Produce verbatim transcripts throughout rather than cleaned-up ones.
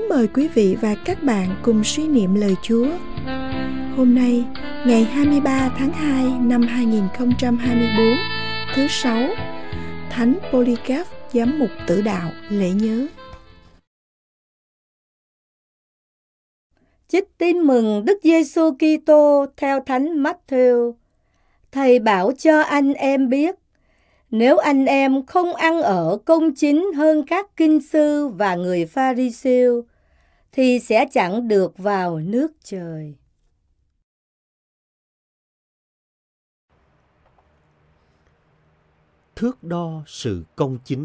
mời quý vị và các bạn cùng suy niệm lời Chúa. Hôm nay, ngày hai mươi ba tháng hai năm hai nghìn không trăm hai mươi tư, thứ Sáu, Thánh Polycarp, Giám mục Tử Đạo lễ nhớ. Trích tin mừng Đức Giêsu Kitô theo Thánh Matthew. Thầy bảo cho anh em biết, nếu anh em không ăn ở công chính hơn các kinh sư và người Pha-ri-siêu, thì sẽ chẳng được vào nước trời. Thước đo sự công chính.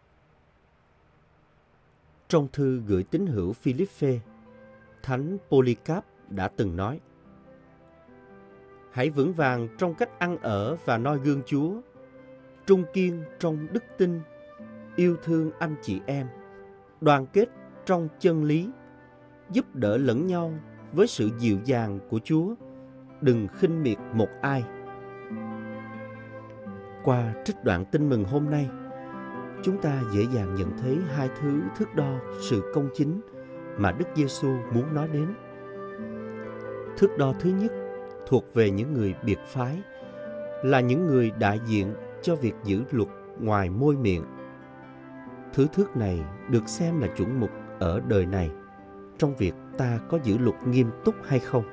Trong thư gửi tín hữu Philippe, Thánh Polycarp đã từng nói: hãy vững vàng trong cách ăn ở và noi gương Chúa, trung kiên trong đức tin, yêu thương anh chị em, đoàn kết trong chân lý, giúp đỡ lẫn nhau với sự dịu dàng của Chúa, đừng khinh miệt một ai. Qua trích đoạn tin mừng hôm nay, chúng ta dễ dàng nhận thấy hai thứ thước đo sự công chính mà Đức Giêsu muốn nói đến. Thước đo thứ nhất thuộc về những người biệt phái, là những người đại diện cho việc giữ luật ngoài môi miệng. Thứ thước này được xem là chuẩn mực ở đời này trong việc ta có giữ luật nghiêm túc hay không.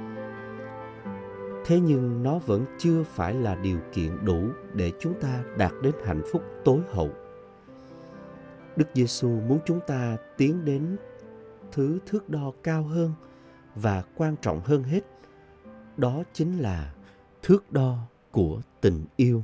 Thế nhưng nó vẫn chưa phải là điều kiện đủ để chúng ta đạt đến hạnh phúc tối hậu. Đức Giêsu muốn chúng ta tiến đến thứ thước đo cao hơn và quan trọng hơn hết, đó chính là thước đo của tình yêu.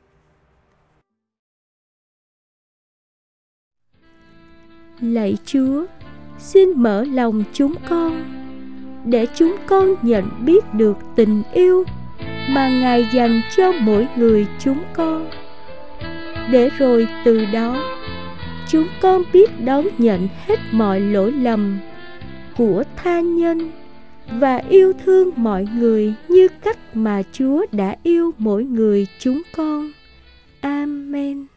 Lạy Chúa, xin mở lòng chúng con, để chúng con nhận biết được tình yêu mà Ngài dành cho mỗi người chúng con, để rồi từ đó chúng con biết đón nhận hết mọi lỗi lầm của tha nhân và yêu thương mọi người như cách mà Chúa đã yêu mỗi người chúng con. Amen.